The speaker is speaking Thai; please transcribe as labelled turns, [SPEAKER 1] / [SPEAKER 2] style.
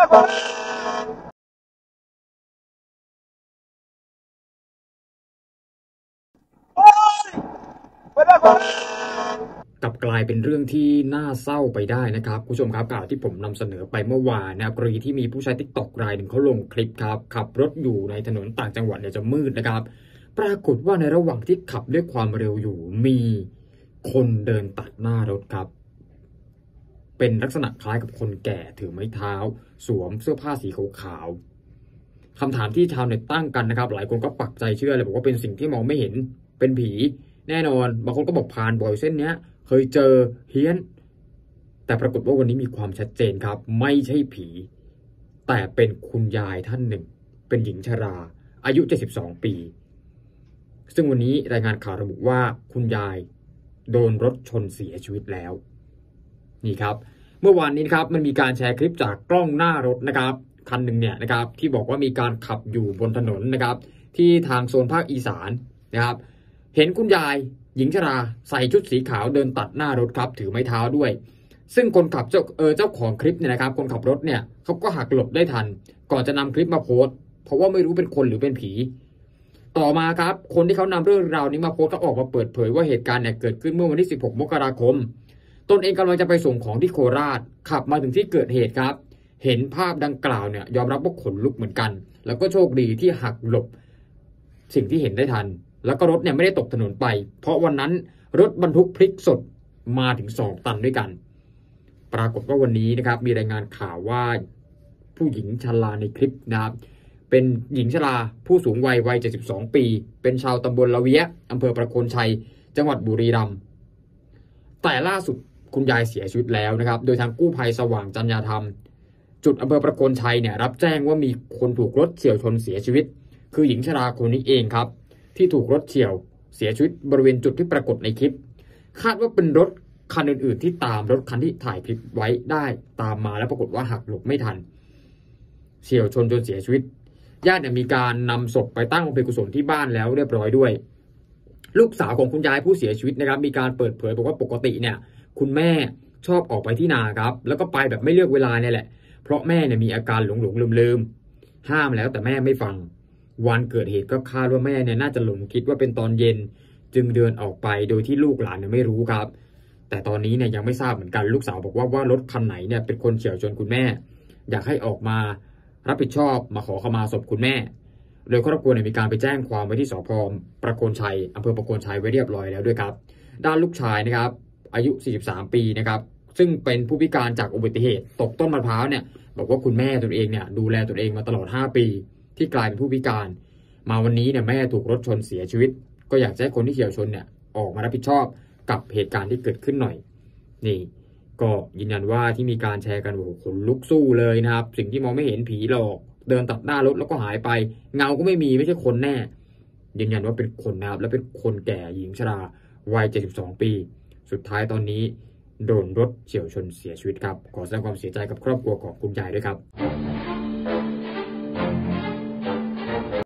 [SPEAKER 1] กลับกลายเป็นเรื่องที่น่าเศร้าไปได้นะครับคุณผู้ชมครับข่าวที่ผมนำเสนอไปเมื่อวานนะครับกรณีที่มีผู้ใช้ TikTok รายหนึ่งเขาลงคลิปครับขับรถอยู่ในถนนต่างจังหวัดเนี่ยจะมืดนะครับปรากฏว่าในระหว่างที่ขับด้วยความเร็วอยู่มีคนเดินตัดหน้ารถครับเป็นลักษณะคล้ายกับคนแก่ถือไม้เท้าสวมเสื้อผ้าสีขาวๆคำถามที่ชาวเน็ตตั้งกันนะครับหลายคนก็ปักใจเชื่อเลยบอกว่าเป็นสิ่งที่มองไม่เห็นเป็นผีแน่นอนบางคนก็บอกผ่านบ่อยเส้นเนี้ยเคยเจอเฮี้ยนแต่ปรากฏว่าวันนี้มีความชัดเจนครับไม่ใช่ผีแต่เป็นคุณยายท่านหนึ่งเป็นหญิงชราอายุ72ปีซึ่งวันนี้รายงานข่าวระบุว่าคุณยายโดนรถชนเสียชีวิตแล้วนี่ครับเมื่อวานนี้ครับมันมีการแชร์คลิปจากกล้องหน้ารถนะครับคันหนึ่งเนี่ยนะครับที่บอกว่ามีการขับอยู่บนถนนนะครับที่ทางโซนภาคอีสานนะครับเห็นคุณยายหญิงชราใส่ชุดสีขาวเดินตัดหน้ารถครับถือไม้เท้าด้วยซึ่งคนขับเจ้าของคลิปเนี่ยนะครับคนขับรถเนี่ยเขาก็หักหลบได้ทันก่อนจะนำคลิปมาโพสต์เพราะว่าไม่รู้เป็นคนหรือเป็นผีต่อมาครับคนที่เขานำเรื่องราวนี้มาโพสต์ก็ออกมาเปิดเผยว่าเหตุการณ์เนี่ยเกิดขึ้นเมื่อวันที่16 มกราคมตนเองกำลังจะไปส่งของที่โคราชขับมาถึงที่เกิดเหตุครับเห็นภาพดังกล่าวเนี่ยยอมรับว่าขนลุกเหมือนกันแล้วก็โชคดีที่หักหลบสิ่งที่เห็นได้ทันแล้วก็รถเนี่ยไม่ได้ตกถนนไปเพราะวันนั้นรถบรรทุกพริกสดมาถึง2 ตันด้วยกันปรากฏว่าวันนี้นะครับมีรายงานข่าวว่าผู้หญิงชราในคลิปนะครับเป็นหญิงชราผู้สูงวัย72ปีเป็นชาวตำบลละเวียอำเภอประโคนชัยจังหวัดบุรีรัมย์แต่ล่าสุดคุณยายเสียชีวิตแล้วนะครับโดยทางกู้ภัยสว่างจัญญาธรรมจุดอำเภอประโคนชัยเนี่ยรับแจ้งว่ามีคนถูกรถเฉี่ยวชนเสียชีวิตคือหญิงชราคนนี้เองครับที่ถูกรถเฉี่ยวเสียชีวิตบริเวณจุดที่ปรากฏในคลิปคาดว่าเป็นรถคันอื่นๆที่ตามรถคันที่ถ่ายคลิปไว้ได้ตามมาแล้วปรากฏว่าหักหลบไม่ทันเฉี่ยวชนจนเสียชีวิตญาติมีการนำศพไปตั้งบำเพ็ญกุศลที่บ้านแล้วเรียบร้อยด้วยลูกสาวของคุณยายผู้เสียชีวิตนะครับมีการเปิดเผยบอกว่าปกติเนี่ยคุณแม่ชอบออกไปที่นาครับแล้วก็ไปแบบไม่เลือกเวลาเนี่ยแหละเพราะแม่เนี่ยมีอาการหลงลืมห้ามแล้วแต่แม่ไม่ฟังวันเกิดเหตุก็คาดว่าแม่เนี่ยน่าจะหลงคิดว่าเป็นตอนเย็นจึงเดินออกไปโดยที่ลูกหลานเนี่ยไม่รู้ครับแต่ตอนนี้เนี่ยยังไม่ทราบเหมือนกันลูกสาวบอกว่ารถคันไหนเนี่ยเป็นคนเฉี่ยวชนคุณแม่อยากให้ออกมารับผิดชอบมาขอขมาศพคุณแม่โดยครอบครัวเนี่ยมีการไปแจ้งความไว้ที่สพ.ประโคนชัยอำเภอประโคนชัยไว้เรียบร้อยแล้วด้วยครับด้านลูกชายนะครับอายุ43ปีนะครับซึ่งเป็นผู้พิการจากอุบัติเหตุตกต้นมะพร้าวเนี่ยบอกว่าคุณแม่ตนเองเนี่ยดูแลตนเองมาตลอด5 ปีที่กลายเป็นผู้พิการมาวันนี้เนี่ยแม่ถูกรถชนเสียชีวิตก็อยากให้คนที่เฉี่ยวชนเนี่ยออกมารับผิดชอบกับเหตุการณ์ที่เกิดขึ้นหน่อยนี่ก็ยืนยันว่าที่มีการแชร์กันโอ้โหขนลุกสู้เลยนะครับสิ่งที่มองไม่เห็นผีหลอกเดินตัดหน้ารถแล้วก็หายไปเงาก็ไม่มีไม่ใช่คนแน่ยืนยันว่าเป็นคนนะครับและเป็นคนแก่หญิงชราวัย72 ปีสุดท้ายตอนนี้โดนรถเฉี่ยวชนเสียชีวิตครับขอแสดงความเสียใจกับครอบครัวของคุณยายด้วยครับ